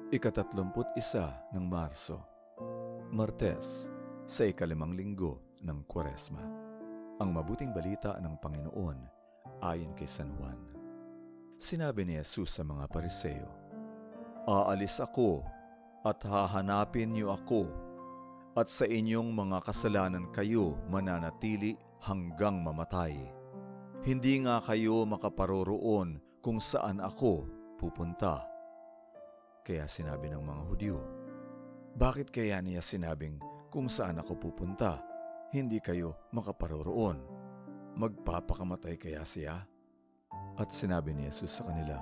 Ika-31 ng Marso, Martes, sa ika-5 linggo ng Kuwaresma. Ang mabuting balita ng Panginoon ayon kay San Juan. Sinabi ni Jesus sa mga Pariseo, "Aalis ako at hahanapin niyo ako, at sa inyong mga kasalanan kayo mananatili hanggang mamatay. Hindi nga kayo makaparoroon kung saan ako pupunta." Kaya sinabi ng mga Hudyo, "Bakit kaya niya sinabing kung saan ako pupunta? Hindi kayo makaparoroon. Magpapakamatay kaya siya?" At sinabi ni Jesus sa kanila,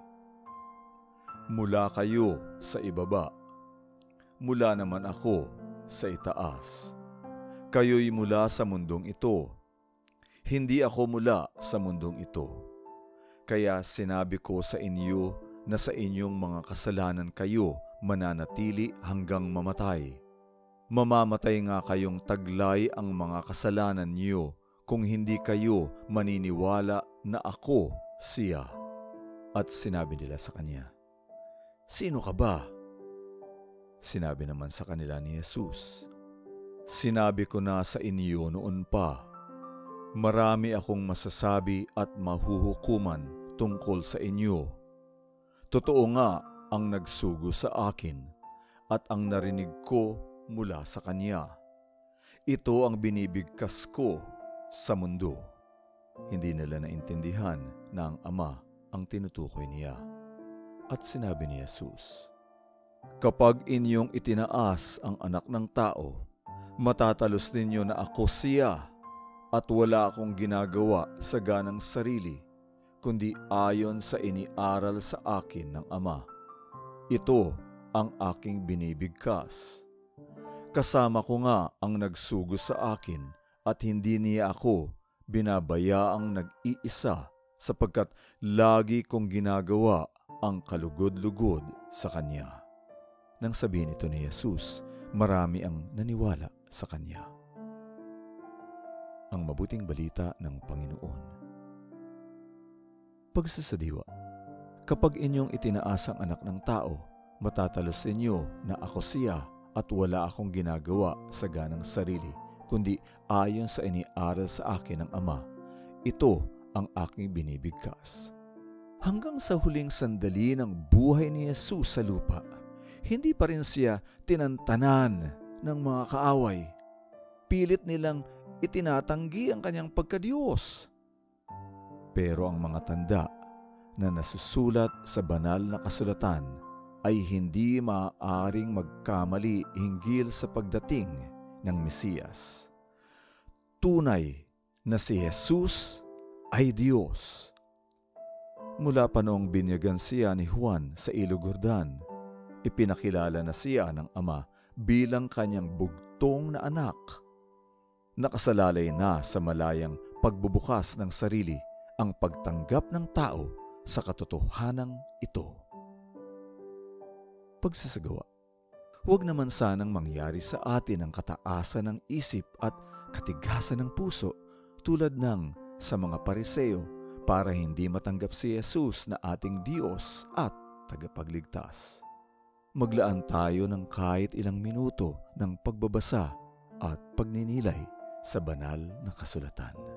"Mula kayo sa ibaba, mula naman ako sa itaas. Kayo'y mula sa mundong ito. Hindi ako mula sa mundong ito. Kaya sinabi ko sa inyo na sa inyong mga kasalanan kayo mananatili hanggang mamatay. Mamamatay nga kayong taglay ang mga kasalanan niyo kung hindi kayo maniniwala na ako siya." At sinabi nila sa kanya, "Sino ka ba?" Sinabi naman sa kanila ni Jesus, "Sinabi ko na sa inyo noon pa. Marami akong masasabi at mahuhukuman tungkol sa inyo. Totoo nga ang nagsugo sa akin at ang narinig ko mula sa kanya. Ito ang binibigkas ko sa mundo." Hindi nila naintindihan na ang Ama ang tinutukoy niya. At sinabi ni Jesus, "Kapag inyong itinaas ang Anak ng Tao, matatalos ninyo na ako siya, at wala akong ginagawa sa ganang sarili, kundi ayon sa iniaral sa akin ng Ama. Ito ang aking binibigkas. Kasama ko nga ang nagsugo sa akin, at hindi niya ako binabayaang nag-iisa, sapagkat lagi kong ginagawa ang kalugod-lugod sa Kanya." Nang sabihin ito ni Jesus, marami ang naniwala sa Kanya. Ang mabuting balita ng Panginoon. Pagsasadiwa. Kapag inyong itinaas ang Anak ng Tao, matatalos inyo na ako siya, at wala akong ginagawa sa ganang sarili, kundi ayon sa iniaral sa akin ng Ama. Ito ang aking binibigkas. Hanggang sa huling sandali ng buhay ni Jesus sa lupa, hindi pa rin siya tinantanan ng mga kaaway. Pilit nilang itinatanggi ang kanyang pagkadiyos. Pero ang mga tanda na nasusulat sa banal na kasulatan ay hindi maaaring magkamali hinggil sa pagdating ng Mesiyas. Tunay na si Jesus ay Diyos. Mula pa noong binyagan siya ni Juan sa Ilog Jordan, ipinakilala na siya ng Ama bilang kanyang bugtong na anak. Nakasalalay na sa malayang pagbubukas ng sarili ang pagtanggap ng tao sa katotohanang ito. Pagsasagawa. Huwag naman sanang mangyari sa atin ang kataasan ng isip at katigasan ng puso tulad ng sa mga Pariseo, para hindi matanggap si Jesus na ating Diyos at tagapagligtas. Maglaan tayo ng kahit ilang minuto ng pagbabasa at pagninilay sa banal na kasulatan.